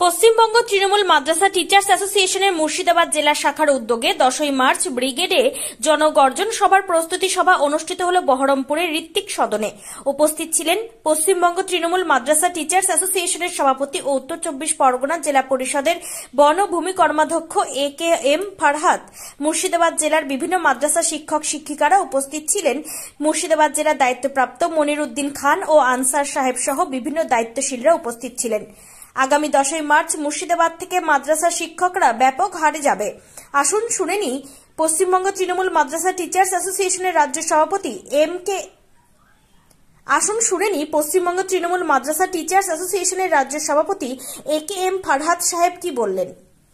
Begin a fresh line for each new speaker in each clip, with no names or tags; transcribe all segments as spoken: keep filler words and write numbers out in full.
পশ্চিমবঙ্গ তৃণমূল মাদ্রাসা teachers অ্যাসোসিয়েশনের মুর্শিদাবাদ জেলা শাখার উদ্যোগে দশই মার্চ ব্রিগেডে জনগর্জন সভার প্রস্তুতি সভা অনুষ্ঠিত হল বহরমপুরের ঋত্বিক সদনে। উপস্থিত ছিলেন পশ্চিমবঙ্গ তৃণমূল মাদ্রাসা টিচার্স অ্যাসোসিয়েশনের সভাপতি ও উত্তর চব্বিশ পরগনা জেলা পরিষদের বন ও ভূমি কর্মাধ্যক্ষ A K M Farhad. Murshidabad জেলার বিভিন্ন মাদ্রাসা শিক্ষক শিক্ষিকারা উপস্থিত ছিলেন। মুর্শিদাবাদ জেলার দায়িত্বপ্রাপ্ত মনির উদ্দিন খান ও আনসার সাহেব সহ বিভিন্ন দায়িত্বশীলরা উপস্থিত ছিলেন। আগামী দশই মার্চ মুর্শিদাবাদ থেকে মাদ্রাসা শিক্ষকরা ব্যাপক হারে যাবে। আসুন শুনে নি পশ্চিমবঙ্গ তৃণমূল মাদ্রাসা টিচার্স অ্যাসোসিয়েশনের রাজ্য সভাপতি এম কে আসুন শুনে নি পশ্চিমবঙ্গ তৃণমূল মাদ্রাসা টিচার্স অ্যাসোসিয়েশনের রাজ্য সভাপতি এ কে এম ফারহাদ সাহেব কি বললেন।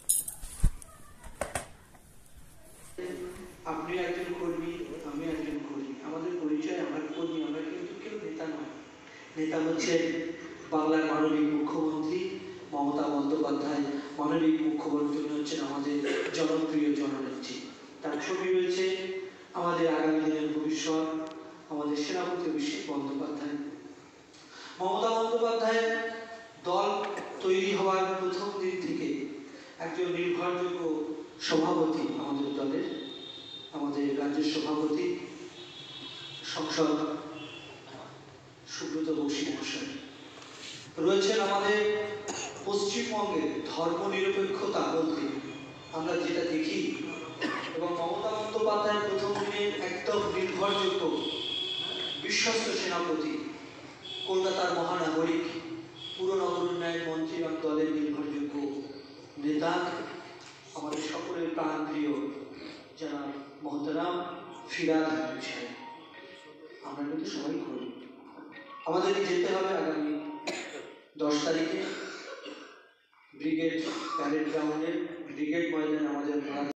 আপনি একজন কর্মী, আমি একজন কর্মী, আমাদের পরিচয় আমরা কর্মী, আমরা কিন্তু কেউ নেতা নয়। নেতা হচ্ছে বাংলার মাননীয় মুখ্যমন্ত্রী মমতা বন্দ্যোপাধ্যায়। মাননীয় মুখ্যমন্ত্রী হচ্ছেন আমাদের জনপ্রিয় জননেত্রী। তার ছবি রয়েছে আমাদের আগামী দিনের ভবিষ্যৎ আমাদের সেনাপতি অভিষেক বন্দ্যোপাধ্যায়। মমতা বন্দ্যোপাধ্যায়ের দল তৈরি হওয়ার প্রথম দিন থেকে একজন নির্ভরযোগ্য সভাপতি আমাদের দলের, আমাদের রাজ্যের সভাপতি সংসদ সুব্রত বক্সী মহাশয় রয়েছেন। আমাদের পশ্চিমবঙ্গের ধর্ম নিরপেক্ষতা বলতে আমরা যেটা দেখি, এবং মমতা বন্দ্যোপাধ্যায়ের প্রথম দিনে একদম নির্ভরযোগ্য বিশ্বস্ত সেনাপতি, কলকাতার মহানাগরিক, পুর নগর উন্নয়ন মন্ত্রী এবং দলের নির্ভরযোগ্য নেতা, আমাদের সকলের প্রাণপ্রিয় যারা মহতারাম ফিরাদ হাকিম সাহেব। আমরা কিন্তু সবাই করি, আমাদেরকে যেতে হবে আগামী দশ তারিখে ব্রিগেড প্যারেড গ্রাউন্ডের ব্রিগেড ময়দানে আমাদের